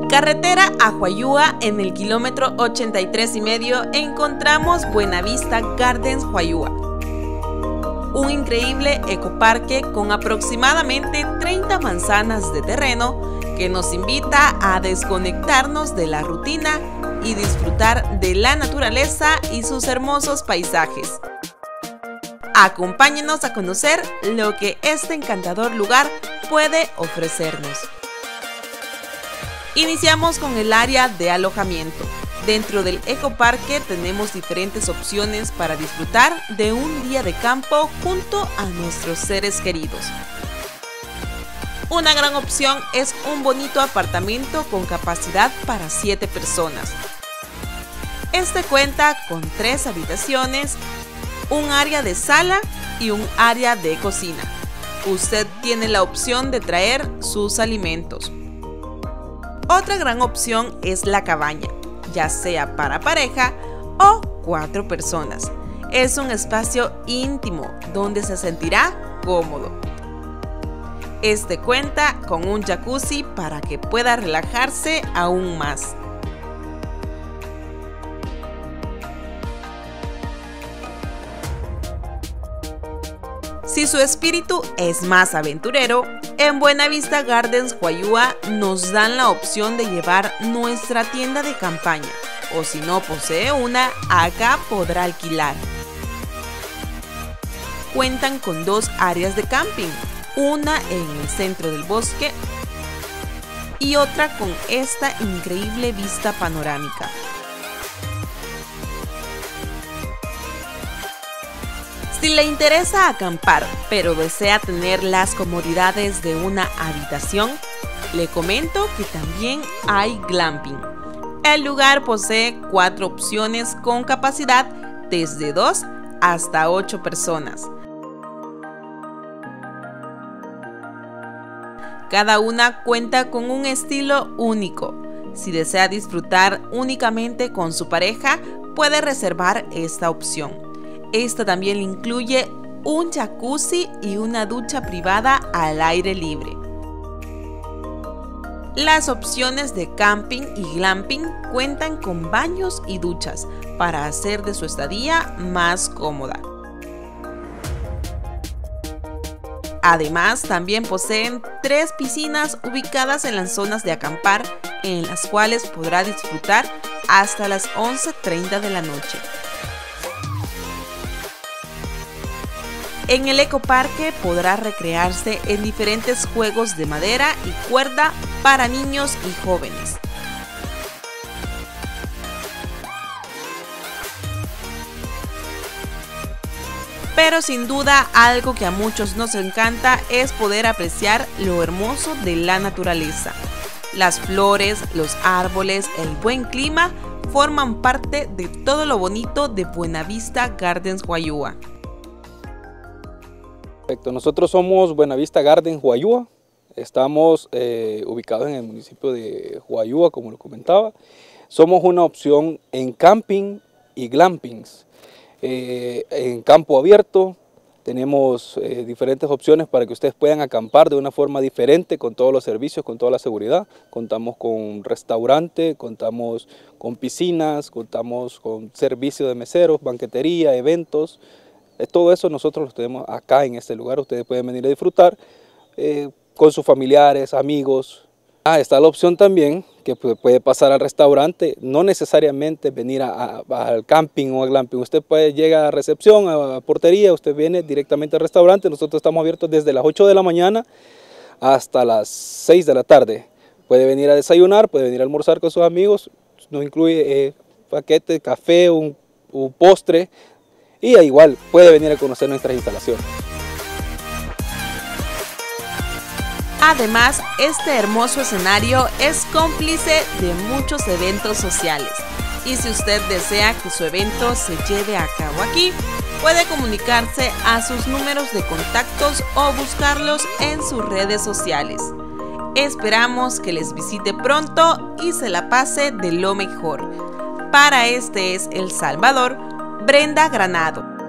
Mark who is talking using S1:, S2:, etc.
S1: carretera a Huayúa, en el kilómetro 83,5, encontramos Buenavista Gardens Huayúa, un increíble ecoparque con aproximadamente 30 manzanas de terreno que nos invita a desconectarnos de la rutina y disfrutar de la naturaleza y sus hermosos paisajes. Acompáñenos a conocer lo que este encantador lugar puede ofrecernos. Iniciamos con el área de alojamiento. Dentro del ecoparque tenemos diferentes opciones para disfrutar de un día de campo junto a nuestros seres queridos. Una gran opción es un bonito apartamento con capacidad para 7 personas. Este cuenta con 3 habitaciones, un área de sala y un área de cocina. Usted tiene la opción de traer sus alimentos. Otra gran opción es la cabaña, ya sea para pareja o 4 personas. Es un espacio íntimo donde se sentirá cómodo. Este cuenta con un jacuzzi para que pueda relajarse aún más. Si su espíritu es más aventurero, en Buenavista Gardens Huayúa nos dan la opción de llevar nuestra tienda de campaña, o si no posee una, acá podrá alquilar. Cuentan con 2 áreas de camping, una en el centro del bosque y otra con esta increíble vista panorámica. Si le interesa acampar, pero desea tener las comodidades de una habitación, le comento que también hay glamping. El lugar posee 4 opciones con capacidad desde 2 hasta 8 personas. Cada una cuenta con un estilo único. Si desea disfrutar únicamente con su pareja, puede reservar esta opción. Esta también incluye un jacuzzi y una ducha privada al aire libre. Las opciones de camping y glamping cuentan con baños y duchas para hacer de su estadía más cómoda. Además, también poseen 3 piscinas ubicadas en las zonas de acampar, en las cuales podrá disfrutar hasta las 11:30 de la noche. En el ecoparque podrá recrearse en diferentes juegos de madera y cuerda para niños y jóvenes. Pero sin duda, algo que a muchos nos encanta es poder apreciar lo hermoso de la naturaleza. Las flores, los árboles, el buen clima forman parte de todo lo bonito de Buenavista Gardens Huayúa.
S2: Perfecto. Nosotros somos Buenavista Gardens Huayúa. Estamos ubicados en el municipio de Huayúa, como lo comentaba. Somos una opción en camping y glampings. En campo abierto tenemos diferentes opciones para que ustedes puedan acampar de una forma diferente, con todos los servicios, con toda la seguridad. Contamos con restaurante, contamos con piscinas, contamos con servicio de meseros, banquetería, eventos. Todo eso nosotros lo tenemos acá en este lugar. Ustedes pueden venir a disfrutar con sus familiares, amigos. Está la opción también que puede pasar al restaurante, no necesariamente venir al camping o al glamping. Usted puede llegar a recepción, a portería, usted viene directamente al restaurante. Nosotros estamos abiertos desde las 8 de la mañana hasta las 6 de la tarde. Puede venir a desayunar, puede venir a almorzar con sus amigos. Nos incluye paquete, café, un postre. Y igual puede venir a conocer nuestras instalaciones.
S1: Además, este hermoso escenario es cómplice de muchos eventos sociales. Y si usted desea que su evento se lleve a cabo aquí, puede comunicarse a sus números de contactos o buscarlos en sus redes sociales. Esperamos que les visite pronto y se la pase de lo mejor. Para Este es El Salvador, Brenda Granado.